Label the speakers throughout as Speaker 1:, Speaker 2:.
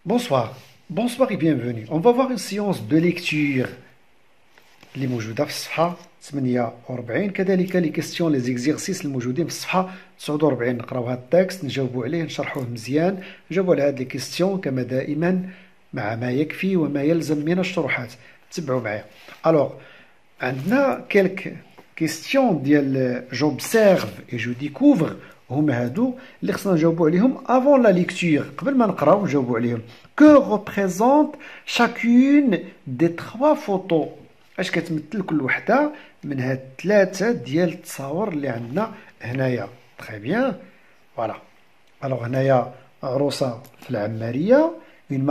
Speaker 1: Bonsoir, bonsoir et bienvenue. On va voir une séance de lecture اللي موجودة في الصفحة 48 كذلك لي كيستيون لي زيكزيرسيس الموجودين في الصفحة 49 نقراو هاد التكست نجاوبوا عليه نشرحوه مزيان نجاوبوا على هاد لي كيستيون كما دائما مع ما يكفي وما يلزم من الشروحات تبعوا معايا. الوغ عندنا كيلك كيستيون ديال جوبسيرف اي جو ديكوفر هما هادو اللي خصنا نجاوبوا عليهم افون لا ليكتور قبل ما نقراو نجاوبوا عليهم. كو ريبريزونت شاكون دي تخوا فوتو اش كتمثل كل وحده من هاد ثلاثه ديال التصاور اللي عندنا هنايا. تري بيان فوالا. الوغ هنايا عروسه في العماريه اون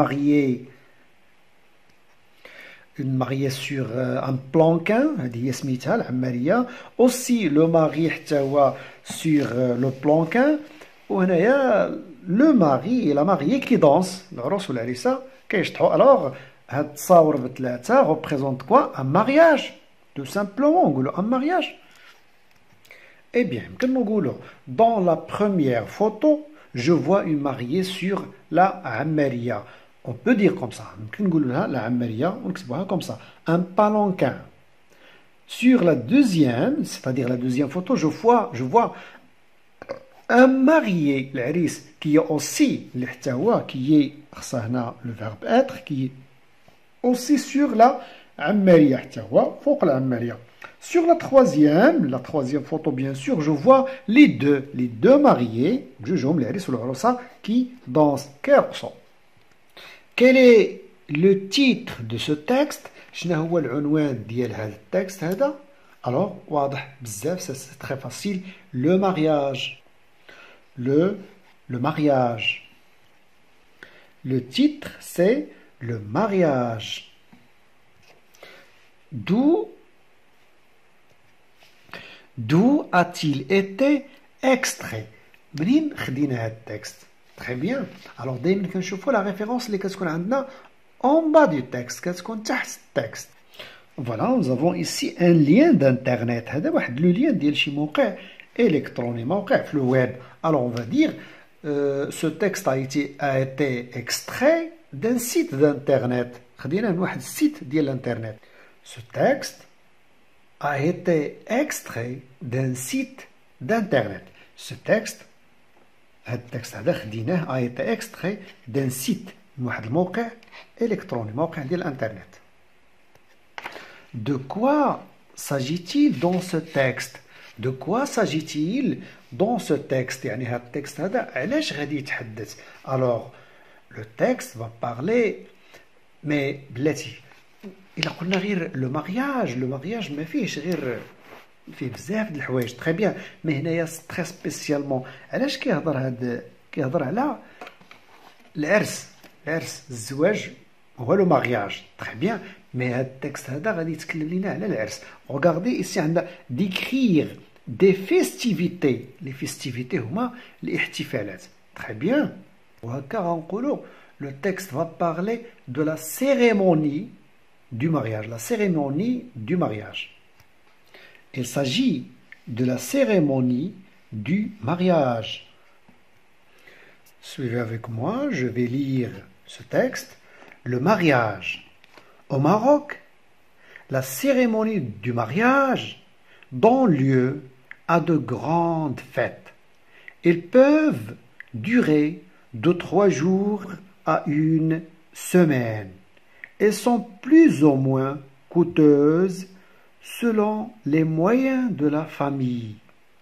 Speaker 1: ماريي sur un planquin هذه هي سميتها العماريه. اوسي لو ماري حتى هو sur le planquin. وهنايا لو ماري لا ماريي كي دونس العروس والعريسه كيشطحوا. الوغ هاد التصاور بثلاثه représente quoi un mariage tout simplement نقولوا un mariage. Eh bien يمكن نقولوا dans la première photo je vois une mariée sur la عماريه. On peut dire comme ça. يمكن نقولوا لها la عماريه ونكتبوها comme ça. Un palanquin. Sur la deuxième, c'est-à-dire la deuxième photo, je vois un marié, العريس qui est aussi اللي حتى هو qui est خصها هنا le verbe être qui est aussi sur la عمارية حتى هو فوق العمارية. Sur la troisième photo bien sûr, je vois les deux mariés, بجوجهم العريس والعروسة qui dansent كيرقصوا. Quel est le titre de ce texte? شنو هو العنوان ديال هذا التكست هذا؟ alors واضح بزاف c'est très facile. Le mariage. Le mariage. Le titre c'est le mariage. D'où a-t-il été extrait? منين خدينا هذا التكست؟ Très bien. Alors دائما كنشوفوا la référence اللي كتكون عندنا en bas du texte كتكون تحت التكست. Voilà, nous avons ici un lien d'internet. هذا واحد لو لين ديال شي موقع électronique موقع في الويب. Alors on va dire ce texte a été extrait d'un site d'internet. خدينا من واحد السيت ديال الانترنت. Ce texte a été extrait d'un site d'internet. Ce texte هذا التكست هذا خديناه a été extrait d'un site من واحد الموقع électronique موقع ديال الانترنت. De quoi s'agit-il dans ce texte? De quoi s'agit-il dans ce texte? يعني هذا التكست هذا علاش غادي يتحدث؟ Alors le texte va parler mais بلاتي إلا قلنا غير لو مارياج ما فيهش غير فيه بزاف د الحوايج. تري بيان مي هنايا تري سبيسيالمون علاش كيهضر على العرس الزواج هو لو مارياج. تري بيان مي هاد التكست هذا غادي يتكلم لينا على العرس. ريغاردي ايسي عندنا ديكرير دي فيستيفيتي. لي فيستيفيتي هما الاحتفالات. تري بيان وهكا غنقولوا le texte va parler de la cérémonie du mariage. La cérémonie du mariage. Il s'agit de la cérémonie du mariage. Suivez avec moi, je vais lire ce texte. Le mariage. Au Maroc, la cérémonie du mariage donne lieu à de grandes fêtes. Ils peuvent durer de 3 jours à une semaine. Elles sont plus ou moins coûteuses selon les moyens de la famille.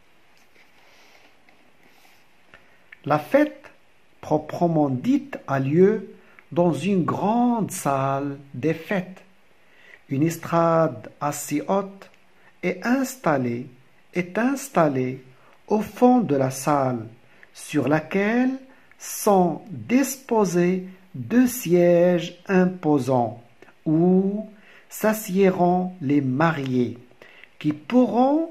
Speaker 1: La fête proprement dite a lieu dans une grande salle des fêtes. Une estrade assez haute est installée au fond de la salle, sur laquelle sont disposés 2 sièges imposants où s'assiéront les mariés qui pourront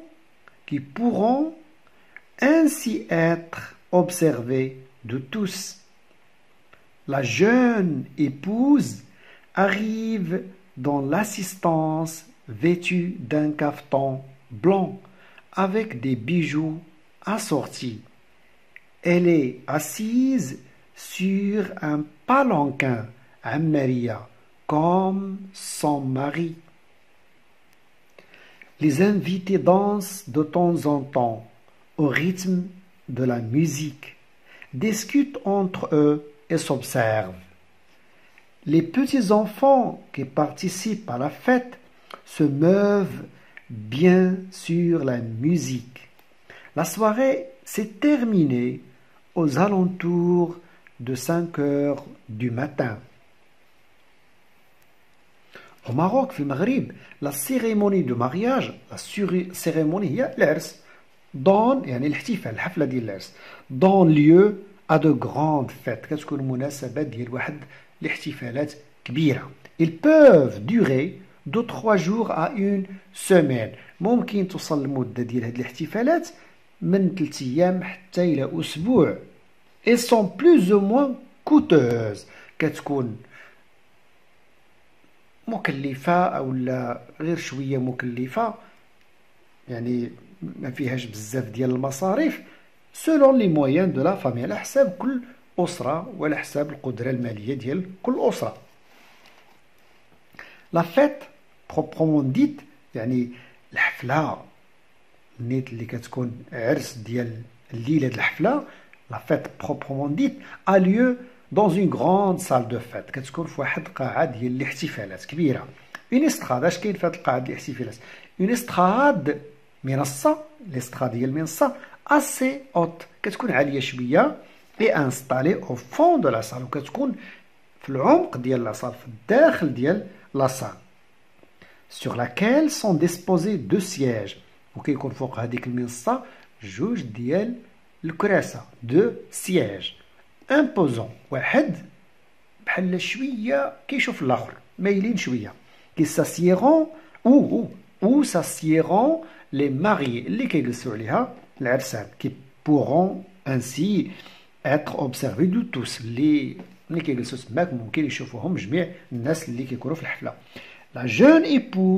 Speaker 1: ainsi être observés de tous. La jeune épouse arrive dans l'assistance vêtue d'un caftan blanc avec des bijoux assortis. Elle est assise sur un palanquin Ammaria comme son mari. Les invités dansent de temps en temps au rythme de la musique, discutent entre eux et s'observent. Les petits enfants qui participent à la fête se meuvent bien sur la musique. La soirée s'est terminée aux alentours de 5 heures du matin. Au Maroc, في المغرب, la cérémonie de mariage, la cérémonie هي العرس, donne يعني الاحتفال الحفلة ديال العرس donne lieu à de grandes fêtes. كتكون مناسبات ديال واحد الاحتفالات كبيرة. Ils peuvent durer de 3 jours à une semaine. ممكن توصل المدة ديال هاد الاحتفالات من 3 أيام حتى إلى أسبوع. Elles sont plus ou moins coûteuses. كتكون مكلفة أو لا غير شوية مكلفة، يعني ما فيهاش بزاف ديال المصاريف selon les moyens de la famille، على حساب كل أسرة وعلى حساب القدرة المالية ديال كل أسرة. La fête proprement dite يعني الحفلة نيت اللي كتكون عرس ديال الليلة ديال الحفلة، la fête proprement dite a lieu dans une grande salle de fête. كتكون في واحد قاعة ديال الاحتفالات كبيرة. Une estrade، اش كاين في هاد القاعة ديال الاحتفالات؟ Une estrade منصة، الاستراد ديال المنصة assez haute، كتكون عالية شوية et installée au fond de la salle، وكتكون في العمق ديال لا صال، في الداخل ديال لا صال. Sur laquelle sont disposés 2 sièges، وكيكون فوق هذيك المنصة جوج ديال الكراسة، 2 sièges imposant، واحد بحال شويه كيشوف الاخر مايلين شويه. كي s'assieront ou s'assieront les mariés اللي كيجلسوا عليها العرسان، كي pourront ainsi être observés de tous، اللي ملي كيجلسوا تماك ممكن يشوفوهم جميع الناس اللي كيكونوا في الحفله. la jeune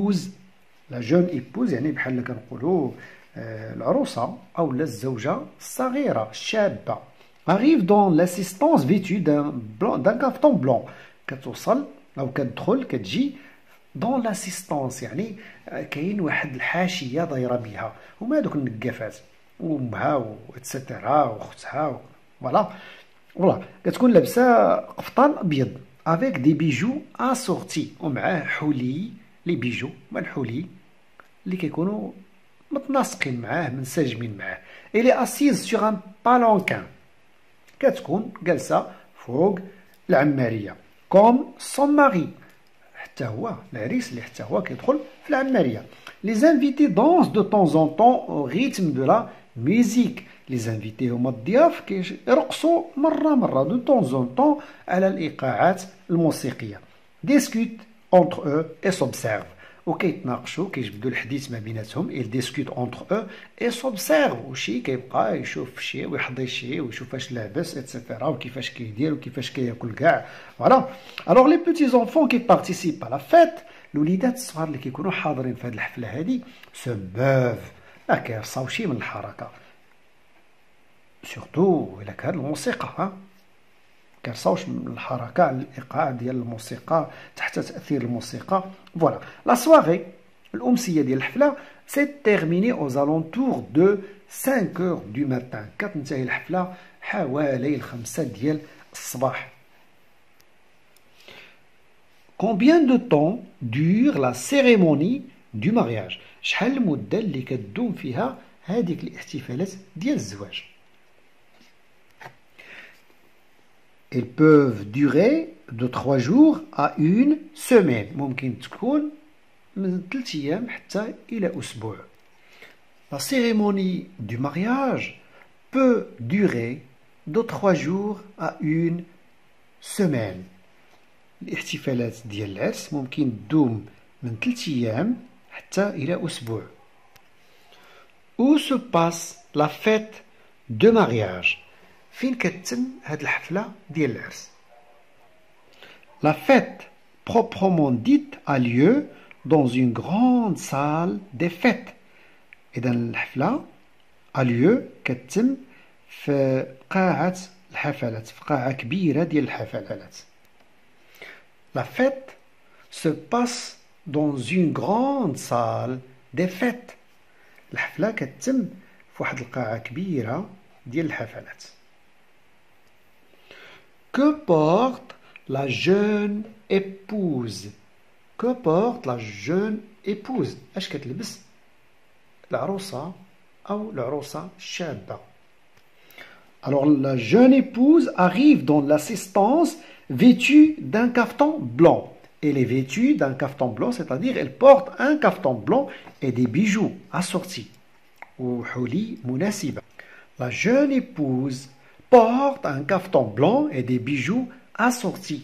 Speaker 1: épouse يعني بحال كنقولوا العروسه او الزوجه الصغيره الشابه arrive dans l'assistance vêtue d'un caftan blanc. كتوصل أو كتدخل كتجي dans l'assistance، يعني كاين واحد الحاشية دايرة بها، هما هادوك النقافات وأمها وإتسيتيرا وأختها فوالا كتكون لابسة قفطان أبيض avec des bijoux assortis، ومعاه حلي لي بيجو هما الحلي اللي كيكونوا متناسقين معاه منسجمين معاه. Elle est assise sur un palanquin، كتكون جالسة فوق العمارية كوم سون ماري، حتى هو العريس اللي حتى هو كيدخل في العمارية. Les invités dansent de temps en temps au rythme de la musique. Les invités هما الضياف كيرقصوا مرة de temps en temps على الإيقاعات الموسيقية. Discutent entre eux et s'observent، وكيتناقشوا كيجبدوا الحديث ما بيناتهم. ils discutent entre eux et s'observent، وشي كيبقى يشوف شي ويحضي شي ويشوف اش لابس اتسيتيرا وكيفاش كيدير وكيفاش كياكل كاع فوالا. alors les petits enfants qui participent à la fête، الوليدات الصغار اللي كيكونوا حاضرين في هذه الحفله هذه se meuvent، ما كيرصاو شي من الحركه، سورتو الا كان الموسيقى كيرصاوش من الحركة، الإيقاع ديال الموسيقى تحت تأثير الموسيقى فوالا. لا سواري الأمسية ديال الحفلة سي تيرميني aux alentours de 5 heures du matin، كتنتهي الحفلة حوالي 5 ديال الصباح. Combien de temps dure la cérémonie du mariage؟ شحال المدة اللي كتدوم فيها هذيك الاحتفالات ديال الزواج؟ Ils peuvent durer de 3 jours à une semaine، ممكن تكون من 3 أيام حتى إلى أسبوع. La cérémonie du mariage peut durer de 3 jours à une semaine. الاحتفالات ديال العرس ممكن تدوم من 3 أيام حتى إلى أسبوع. Où se passe la fête de mariage؟ فين كتتم هاد الحفلة ديال العرس؟ La fête proprement dite a lieu dans une grande salle des fêtes. إذا الحفلة a lieu كتتم في قاعة الحفلات في قاعة كبيرة ديال الحفلات. La fête se passe dans une grande salle des fêtes. الحفلة كتتم في واحد القاعة كبيرة ديال الحفلات. Que porte la jeune épouse? Que porte la jeune épouse? اش كتلبس العروسة أو العروسة الشابة؟ Alors la jeune épouse arrive dans l'assistance vêtue d'un caftan blanc. Elle est vêtue d'un caftan blanc, c'est-à-dire elle porte un caftan blanc et des bijoux assortis. وحلي مناسبة. La jeune épouse porte un caftan blanc et des bijoux assortis.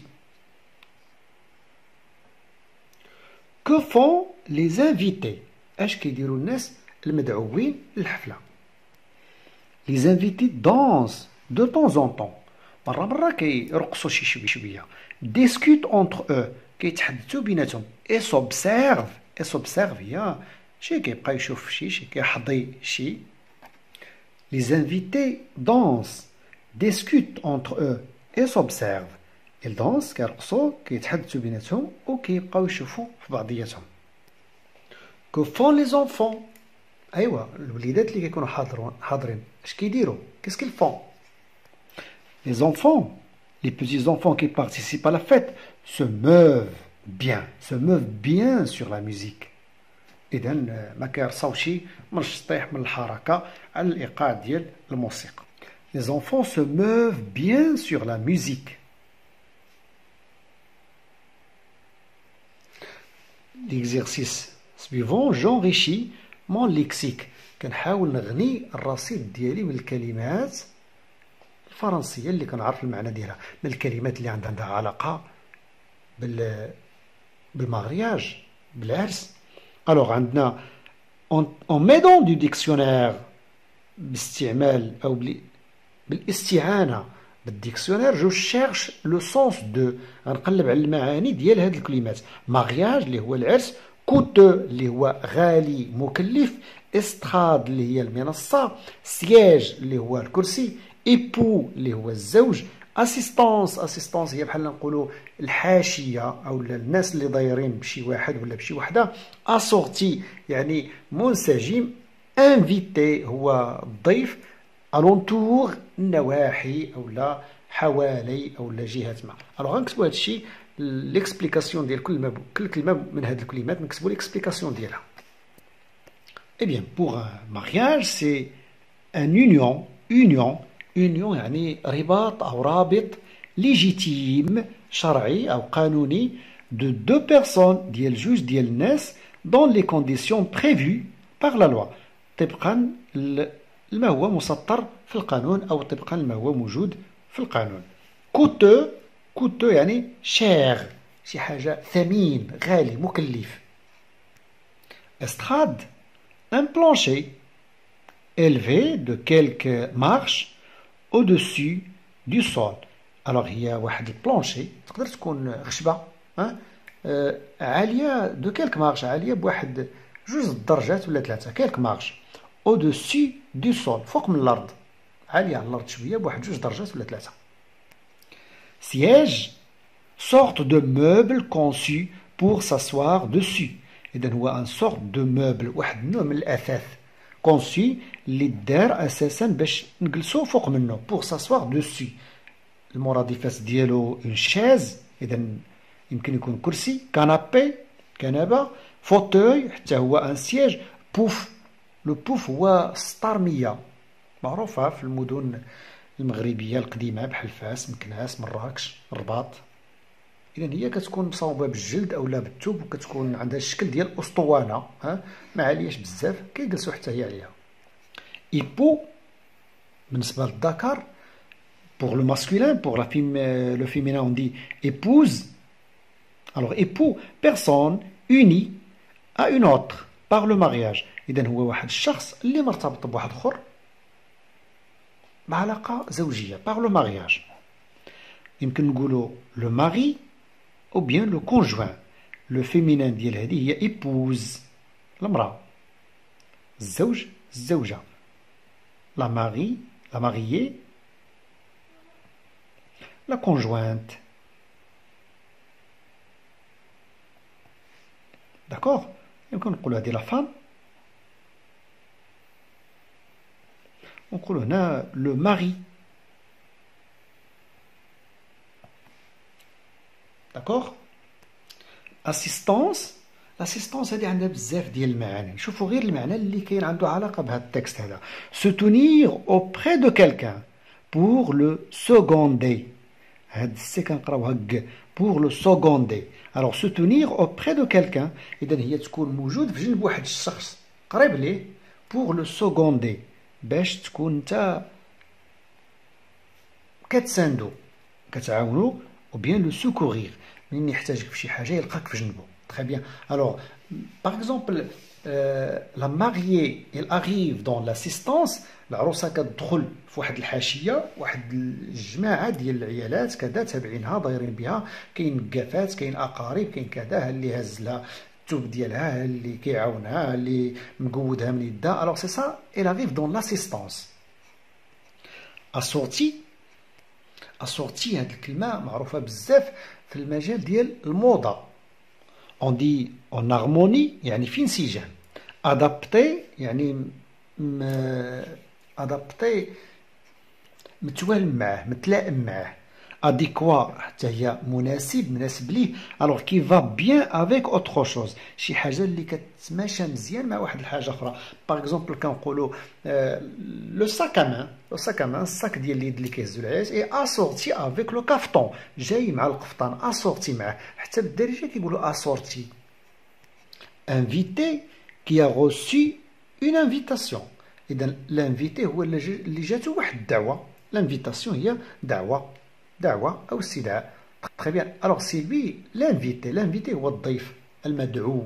Speaker 1: Que font les invités? اش كيديروا الناس المدعوين للحفلة؟ Les invités dansent de temps en temps. مرة كيرقصوا شي شوية. Discutent entre eux. كيتحدثوا بيناتهم. Et s'observe هي شي كيبقى يشوف شي كيحظي شي. Les invités dansent, discutent entre eux et s'observent. Ils dansent كيرقصوا كيتحدثوا بيناتهم وكيبقاو يشوفوا في بعضياتهم. Que font les enfants? ايوا الوليدات اللي كيكونوا حاضرين اش كيديروا؟ qu'est-ce qu'ils font? Les enfants, les petits enfants qui participent à la fête se meuvent bien sur la musique. اذا ما كيرصاوش من الشطيح من الحركه على الايقاع ديال الموسيقى. Les enfants se meuvent bien sur la musique. L'exercice suivant, j'enrichis mon lexique. كنحاول نغني الرصيد ديالي من الكلمات الفرنسيه اللي كنعرف المعنى ديالها، من الكلمات اللي عندها علاقه بالمارياج بالعرس. الوغ عندنا on met dans du dictionnaire باستعمال او بالاستعانه بالديكسيونير. جو شيرش لو سونس دو، غنقلب على المعاني ديال هاد الكلمات. مارياج اللي هو العرس، كوتو اللي هو غالي مكلف، استراد اللي هي المنصه، سياج اللي هو الكرسي، ايبو اللي هو الزوج، اسيستونس هي بحال نقولوا الحاشيه او الناس اللي دايرين بشي واحد ولا بشي وحده، اسورتي يعني منسجم، انفيتي هو الضيف، الونتور النواحي او لا حوالي او لا جهات ما. الوغ غنكتبوا هذا الشيء ليكسبليكاسيون ديال كل كلمه من هذه الكلمات، نكتبوا ليكسبليكاسيون ديالها. Eh bien, pour un mariage, c'est un union يعني رباط أو رابط légitime شرعي أو قانوني de deux personnes ديال جوج ديال الناس dans les conditions prévues par la loi، طبقا لما هو مسطر في القانون أو طبقا لما هو موجود في القانون. coûteux يعني cher، شي حاجة ثمين غالي مكلف. estrade un plancher élevé de quelques marches au-dessus du sol. Alors هي واحد البلانشي تقدر تكون خشبة عالية دو كيلك مارش، عالية بواحد جوج درجات ولا ثلاثة، كيلك مارش au-dessus du sol، فوق من الأرض، عالية على الأرض شوية بواحد جوج درجات ولا ثلاثة. siège sorte de meuble conçu pour s'asseoir dessus. إذا هو un sorte de meuble، واحد النوع من الأثاث كونسي اللي دار اساسا باش نجلسوا فوق منه، بور ساسوار دوسي. المرادفات ديالو اون شاز، اذا يمكن يكون كرسي، كانابي كنبه، فوتوي حتى هو ان سياج، بوف. لو بوف هو السطرميه معروفه في المدن المغربيه القديمه بحال فاس، مكناس، مراكش، الرباط. اذا هي كتكون مصوبه بالجلد اولا بالثوب وكتكون عندها الشكل ديال الاسطوانه، ما عالياش بزاف، كيجلسوا حتى هي عليها. ايبو بالنسبه للذكر، pour le masculin, pour le féminin on dit épouse. Alors époux, personne unie à une autre par le mariage. اذا هو واحد الشخص اللي مرتبط بواحد اخر بعلاقه زوجيه par le mariage. يمكن نقولوا le mari ou bien le conjoint. Le féminin ديال هذه هي épouse، المرأة، الزوج، الزوجة. La mariée la conjointe. D'accord? يمكن نقولوا هذه la femme. نقولوا هنا le mari. D'accord? Assistance. L'assistance هذه عندها بزاف ديال المعاني. شوفوا غير المعنى اللي كاين عنده علاقة بهذا التكست هذا. Se tenir auprès de quelqu'un pour le seconder. هاد السي كنقراوها ك pour le seconder. Alors se tenir auprès de quelqu'un إذا هي تكون موجود في جنب واحد الشخص قريب ليه pour le seconder باش تكون نتا كتساندو كتعاونو ou bien le secourir منين يحتاجك في شي حاجة يلقاك في جنبو. Très bien. Alors, par exemple, la mariée, elle arrive dans l'assistance. العروسة كتدخل في واحد الحاشية واحد الجماعة ديال العيالات كذا تابعينها دايرين بها كاين كافات كاين أقارب كاين كذا اللي هز لها الثوب ديالها اللي كيعاونها اللي مقودها من يدها. Alors c'est ça, elle arrive dans l'assistance. assorti هاد الكلمة معروفة بزاف في المجال ديال الموضة. On dit en harmonie يعني في انسجام. Adapté يعني adapté متوالم معاه متلائم معاه. Adéquat حتى هي مناسب ليه. Alors qui va bien avec autre chose شي حاجة اللي كتماشى مزيان مع واحد الحاجة أخرى. Par exemple كنقولوا le sac à main الساك ديال اليد اللي كيهزو العيال est assorti avec le cafeton جاي مع القفطان assorti معاه. حتى بالدارجة كيقولوا assorti. Invité qui a reçu une invitation. إذا l'invité هو اللي جاتو واحد الدعوة. L'invitation هي دعوة أو استدعاء. Très bien. Alors c'est lui l'invité. L'invité هو الضيف المدعو.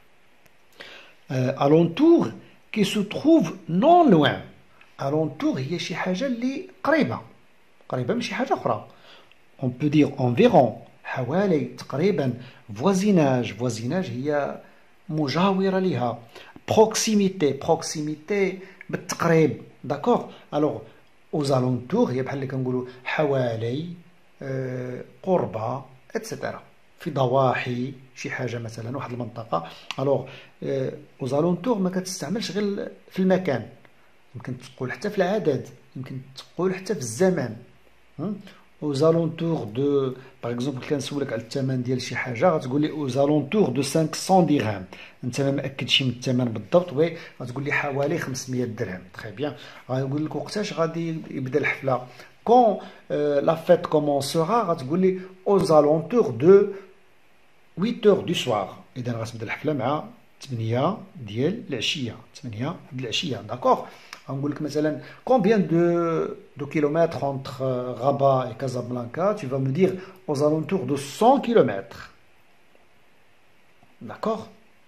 Speaker 1: Alentour qui se trouve non loin. Alentour هي شي حاجة اللي قريبة من شي حاجة أخرى. On peut dire environ حوالي تقريبا. voisinage هي مجاورة لها. proximité بالتقريب. D'accord. Alors aux alentours هي بحال اللي كنقولوا حوالي قربة etc. في ضواحي شي حاجة مثلا واحد المنطقة. alors aux alentours ما كتستعملش غير في المكان يمكن تقول حتى في العدد يمكن تقول حتى في الزمان. aux alentours de par exemple كنسولك على الثمن ديال شي حاجه غتقول لي aux alentours de 500 درهم. انت ما مأكدش من الثمن بالضبط وي غتقول لي حوالي 500 درهم. تري بيان. غنقول لك وقتاش غادي يبدا الحفله quand la fête commencera غتقول لي aux alentours de 8 heures du soir. اذا غتبدا الحفله مع 8 ديال العشيه 8 د العشيه. داكوغ. غنقول لك مثلا combien de kilomètres entre Rabat et Casablanca. Tu vas me dire aux alentours de 100 kilomètres. D'accord.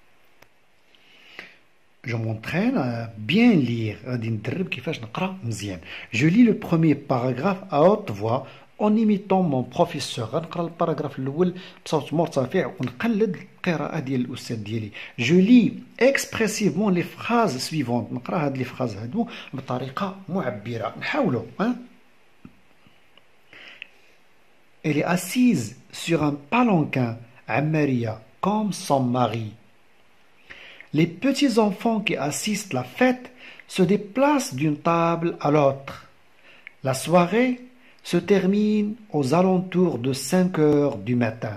Speaker 1: Je m'entraîne à bien lire. غادي ندرب كيفاش نقرا مزيان. Je lis le premier paragraphe à haute voix en imitant mon professeur. غنقرا الباراغراف الاول بصوت مرتفع ونقلد القراءه ديال الاستاذ ديالي. Je lis expressivement les phrases suivantes. نقرا هاد لي فراز هادو بطريقه معبره. نحاولوا. Elle est assise sur un palanquin عماريه comme son mari. Les petits enfants qui assistent à la fête se déplacent d'une table à l'autre. La soirée se termine aux alentours de 5 heures du matin.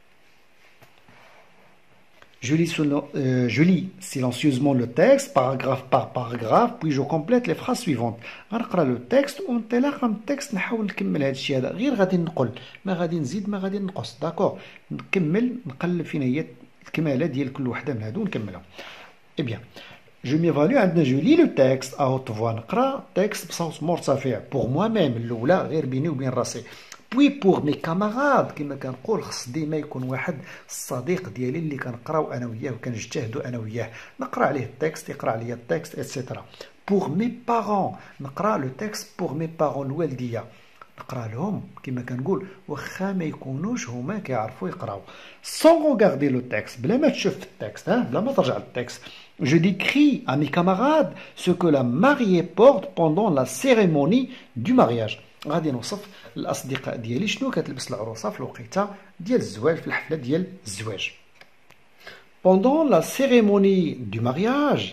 Speaker 1: Je lis silencieusement le texte, paragraphe par paragraphe, puis je complète les phrases suivantes. غنقرا لو تكست ونتلاقى من التكست نحاول نكمل هذا الشيء هذا غير غادي نقول ما غادي نزيد ما غادي نقص. داكور. نكمل نقلب فين هي الكماله ديال كل وحده من هادو نكملها. Eh bien, je m'évalue عندنا je lis le texte à haute voix. نقرا التكست بصوت مرتفع pour moi-même الاولى غير بيني وبين راسي. Puis pour mes camarades كما كنقول خص ديما يكون واحد الصديق ديالي اللي كنقراو انا وياه وكنجتهدوا انا وياه نقرا عليه التكست يقرا عليا التكست etc. Pour mes parents نقرا لو تكست pour mes parents الوالديه نقرا لهم كما كنقول واخا ما يكونوش هما كيعرفوا يقراو. Sans regarder le texte بلا ما تشوف التكست بلا ما ترجع للتكست. Je décris à mes camarades ce que la mariée porte pendant la cérémonie du mariage. غادي نوصف الاصدقاء ديالي شنو كتلبس العروسه في الوقيته ديال الزواج في الحفله ديال الزواج. Pendant la cérémonie du mariage,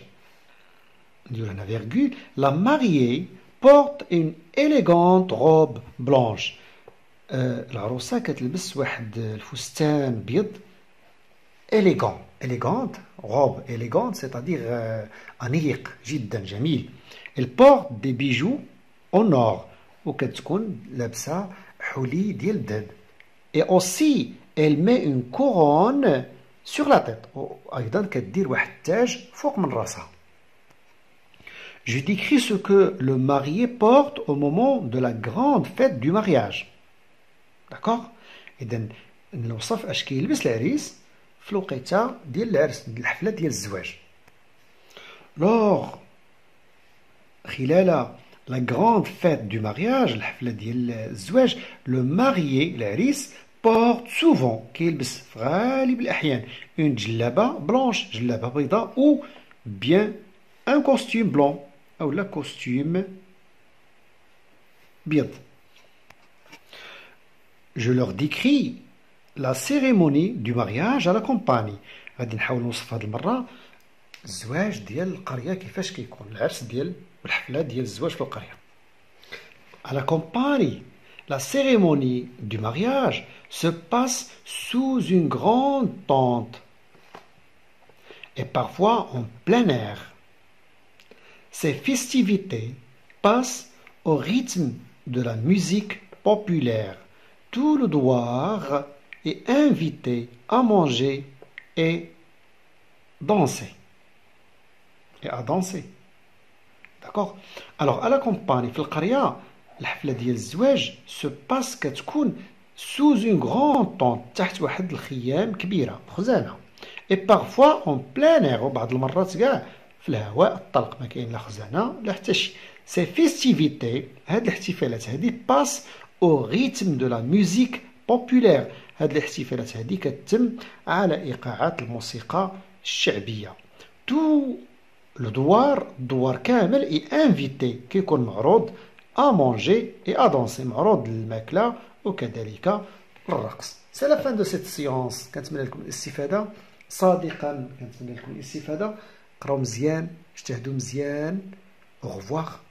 Speaker 1: la mariée porte une élégante robe blanche. العروسة كتلبس واحد الفستان بيض élégante, robe élégante, c'est-à-dire أنيق جدا جميل. Elle porte des bijoux en or وكتكون لابسة حلي ديال الذهب. Et aussi elle met une couronne sur la tête. أيضا كدير واحد التاج فوق من راسها. Je décris ce que le marié porte au moment de la grande fête du mariage. D'accord? إذا نوصف اش كيلبس العريس في الوقيته ديال العرس الحفله ديال الزواج. لور خلال la grande fête du mariage الحفله ديال الزواج لو ماريي العريس porte souvent كيلبس في غالب الاحيان une جلابه بلونش جلابه بيضاء ou bien un costume blanc او لا costume بيض. Je leur décris la cérémonie du mariage à la campagne. غادي نحاول نوصف هذه المرة الزواج ديال القرية كيفاش كيكون العرس ديال الحفلة ديال الزواج في القرية. À la campagne, la cérémonie du mariage se passe sous une grande tente et parfois en plein air. Ces festivités passent au rythme de la musique populaire. Tout le douar est invité à manger et danser. D'accord? Alors, à la campagne, في القرية الحفلة ديال الزواج se passe كتكون sous une grande tente تحت واحد الخيام كبيرة خزانة. Et parfois en plein air وبعض المرات كاع في الهواء الطلق ما كاين لا خزانة لا حتى شي. Ces festivités هاد الاحتفالات هادي passe au rythme de la musique populaire. هاد الاحتفالات هادي كتتم على إيقاعات الموسيقى الشعبية. Tout le الدوار كامل est invité كيكون معروض à manger et à danser معروض للماكلة وكذلك الرقص. C'est la fin de cette séance. كنتمنى لكم الاستفادة صادقا كنتمنى لكم الاستفادة. قراو مزيان اجتهدوا مزيان. Au revoir.